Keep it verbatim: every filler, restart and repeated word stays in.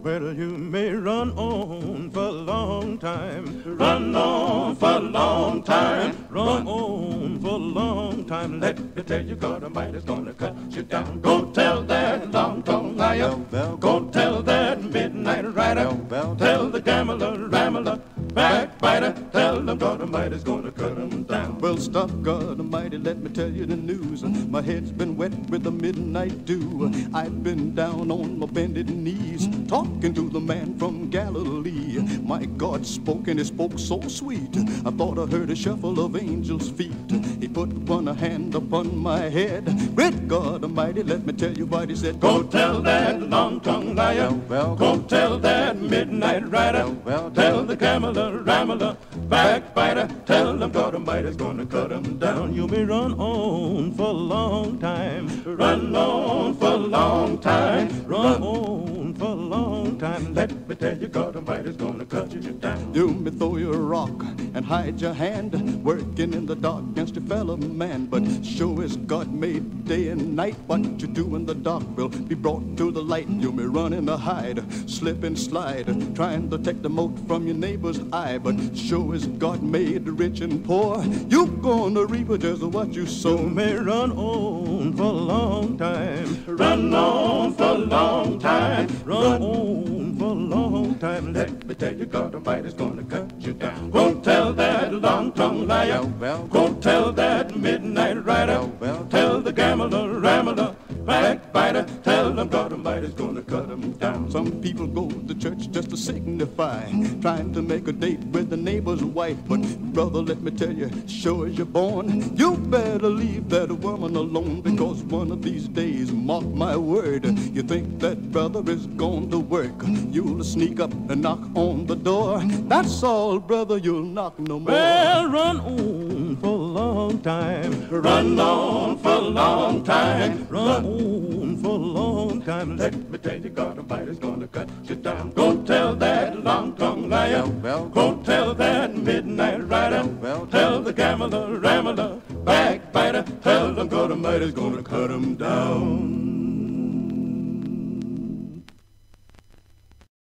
Well, you may run on for a long time, run on for a long time, run on for a long time. Let me tell you, God Almighty's gonna cut you down. Go tell that long-tongued liar, go tell that midnight rider, tell the gambler, rambler, backbiter, tell them God Almighty's gonna cut them down. Well, stop, God Almighty, let me tell you the news. My head's been wet with the midnight dew. I've been down on my bended knees, talking to the man from Galilee. My God spoke, and he spoke so sweet. I thought I heard a shuffle of angels' feet. He put one hand upon my head. Great God Almighty, let me tell you what he said. Go tell that long-tongued liar, go tell that midnight rider, tell the gambler, rambler, backbiter, tell them God Almighty's gonna cut them down. You may run on for a long time, run on for a long time, run on for a long time. Let me tell you, God Almighty's gonna cut you down. You may throw your rock and hide your hand, working in the dark against your fellow man. But sure as God made day and night, what you do in the dark will be brought to the light. You may run and hide, slip and slide, trying to take the mote from your neighbor's eye. But sure as God made the rich and poor, you gonna reap just what you sow. You may run on for a long time, run on for a long time, run on for a long time. Let me tell you, God Almighty's gonna cut you down. Go tell that long-tongued liar, go tell that midnight rider, tell the gambler, rambler, backbiter, tell them God Almighty's gonna cut them down. Some people go to church just to signify, trying to make a date with the neighbor's wife. But brother, let me tell you, sure as you're born, you better leave that woman alone, because one of these days, mark my word, you think that brother is going to work, you'll sneak up and knock on the door. That's all, brother, you'll knock no more. Well, run on for a long time, run on for a long time, run on for a long time. Let me tell you, God Almighty's gonna cut you down. Go tell that long-tongued liar, go tell that midnight rider, tell the gambler, rambler, backbiter, tell them God Almighty's gonna cut them down.